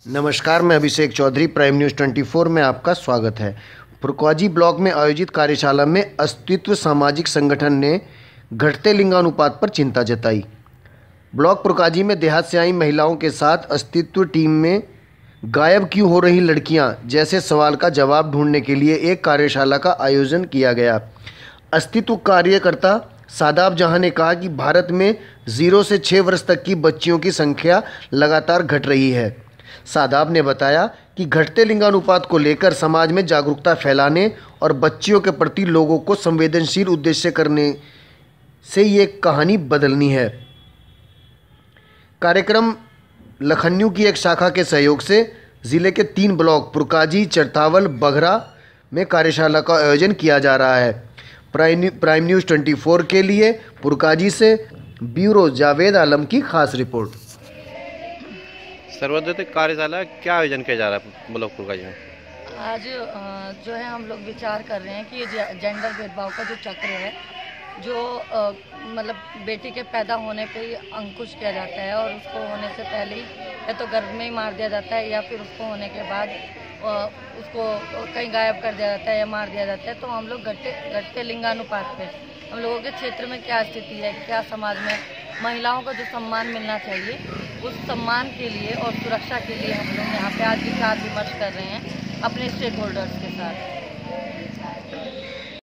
नमस्कार, मैं अभिषेक Chaudhary, prime news 24 में आपका स्वागत है। फुरकाजी ब्लॉक में आयोजित कार्यशाला में अस्तित्व सामाजिक संगठन ने घटते लिंगानुपात पर चिंता जताई। ब्लॉक फुरकाजी में देहात से आई महिलाओं के साथ अस्तित्व टीम में गायब क्यों हो रही लड़कियां जैसे सवाल का जवाब ढूंढने के लिए एक कार्यशाला का आयोजन किया गया। अस्तित्व कार्यकर्ता सादाब जहां ने कहा कि भारत में 0 से 6 वर्ष तक की बच्चियों की संख्या लगातार घट रही है। सादाब ने बताया कि घटते लिंगानुपात को लेकर समाज में जागरूकता फैलाने और बच्चियों के प्रति लोगों को संवेदनशील उद्देश्य करने से ये कहानी बदलनी है। कार्यक्रम लखन्यू की एक शाखा के सहयोग से ज़िले के 3 ब्लॉक फुरकाजी, चरथावल, बघरा में कार्यशाला का आयोजन किया जा रहा है। प्राइम न्यूज़ 24 के लिए फुरकाजी से ब्यूरो जावेद आलम की खास रिपोर्ट। सर्वोदय कार्यशाला क्या आयोजन किया जा रहा है ब्लॉक फुरकाजी में? आज जो है हम लोग विचार कर रहे हैं कि ये जेंडर भेदभाव का जो चक्र है, जो मतलब बेटी के पैदा होने पे ही अंकुश किया जाता है और उसको होने से पहले ही या तो गर्भ में ही मार दिया जाता है या फिर उसको होने के बाद उसको कहीं गायब कर दिया जाता है या मार दिया जाता है। तो हम लोग घटते लिंगानुपात पे हम लोगों के क्षेत्र में क्या स्थिति है, क्या समाज में महिलाओं को जो सम्मान मिलना चाहिए, उस सम्मान के लिए और सुरक्षा के लिए हम लोग यहाँ पे आज विचार विमर्श कर रहे हैं अपने स्टेक होल्डर्स के साथ।